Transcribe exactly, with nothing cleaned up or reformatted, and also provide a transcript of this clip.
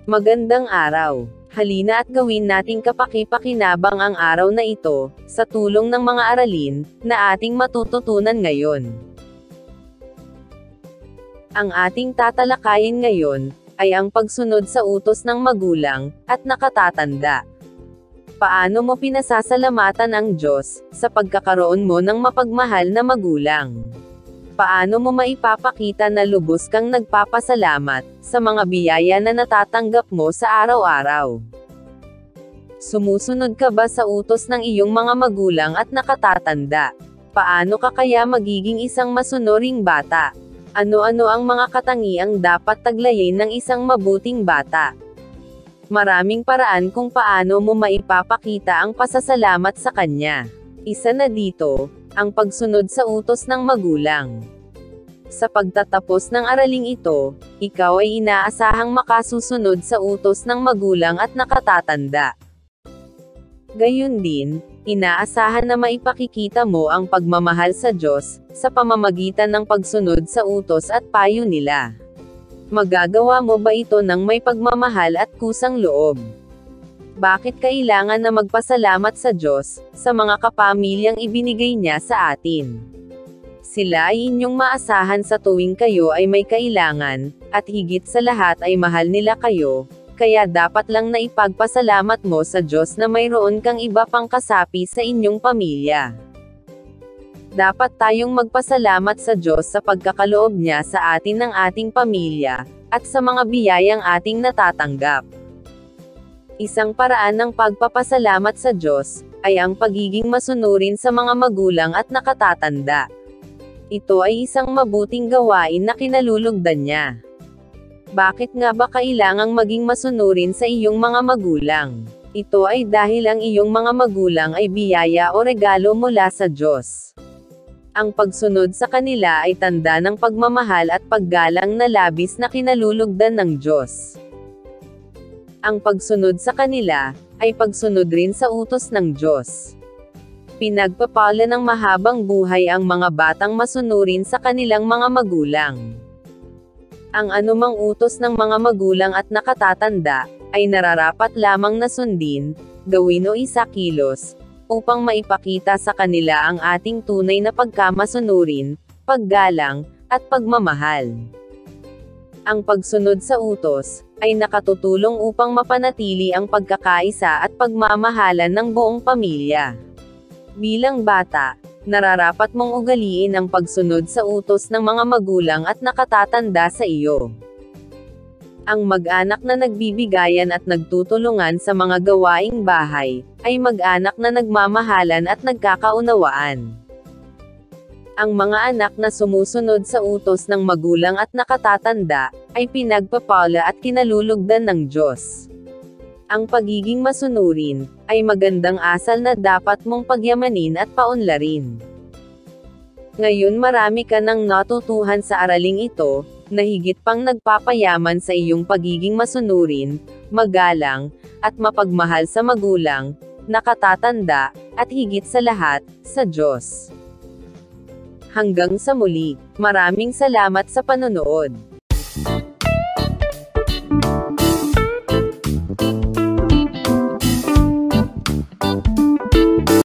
Magandang araw. Halina at gawin nating kapaki-pakinabang ang araw na ito, sa tulong ng mga aralin, na ating matututunan ngayon. Ang ating tatalakayin ngayon, ay ang pagsunod sa utos ng magulang, at nakatatanda. Paano mo pinasasalamatan ang Diyos, sa pagkakaroon mo ng mapagmahal na magulang? Paano mo maipapakita na lubos kang nagpapasalamat, sa mga biyaya na natatanggap mo sa araw-araw? Sumusunod ka ba sa utos ng iyong mga magulang at nakatatanda? Paano ka kaya magiging isang masunuring bata? Ano-ano ang mga katangiang dapat taglayin ng isang mabuting bata? Maraming paraan kung paano mo maipapakita ang pasasalamat sa kanya. Isa na dito, ang pagsunod sa utos ng magulang. Sa pagtatapos ng araling ito, ikaw ay inaasahang makasusunod sa utos ng magulang at nakatatanda. Gayun din, inaasahan na maipakikita mo ang pagmamahal sa Diyos, sa pamamagitan ng pagsunod sa utos at payo nila. Magagawa mo ba ito ng may pagmamahal at kusang loob? Bakit kailangan na magpasalamat sa Diyos, sa mga kapamilyang ibinigay niya sa atin? Sila ay inyong maasahan sa tuwing kayo ay may kailangan, at higit sa lahat ay mahal nila kayo, kaya dapat lang na ipagpasalamat mo sa Diyos na mayroon kang iba pang kasapi sa inyong pamilya. Dapat tayong magpasalamat sa Diyos sa pagkakaloob niya sa atin ng ating pamilya, at sa mga biyayang ating natatanggap. Isang paraan ng pagpapasalamat sa Diyos, ay ang pagiging masunurin sa mga magulang at nakatatanda. Ito ay isang mabuting gawain na kinalulugdan niya. Bakit nga ba kailangang maging masunurin sa iyong mga magulang? Ito ay dahil ang iyong mga magulang ay biyaya o regalo mula sa Diyos. Ang pagsunod sa kanila ay tanda ng pagmamahal at paggalang na labis na kinalulugdan ng Diyos. Ang pagsunod sa kanila, ay pagsunod rin sa utos ng Diyos. Pinagpapala ng mahabang buhay ang mga batang masunurin sa kanilang mga magulang. Ang anumang utos ng mga magulang at nakatatanda, ay nararapat lamang na sundin, gawin o isakilos, upang maipakita sa kanila ang ating tunay na pagkamasunurin, paggalang, at pagmamahal. Ang pagsunod sa utos, ay nakatutulong upang mapanatili ang pagkakaisa at pagmamahalan ng buong pamilya. Bilang bata, nararapat mong ugaliin ang pagsunod sa utos ng mga magulang at nakatatanda sa iyo. Ang mag-anak na nagbibigayan at nagtutulungan sa mga gawaing bahay, ay mag-anak na nagmamahalan at nagkakaunawaan. Ang mga anak na sumusunod sa utos ng magulang at nakatatanda, ay pinagpapala at kinalulugdan ng Diyos. Ang pagiging masunurin, ay magandang asal na dapat mong pagyamanin at paunlarin. Ngayon marami ka nang natutuhan sa araling ito, na higit pang nagpapayaman sa iyong pagiging masunurin, magalang, at mapagmahal sa magulang, nakatatanda, at higit sa lahat, sa Diyos. Hanggang sa muli, maraming salamat sa panonood.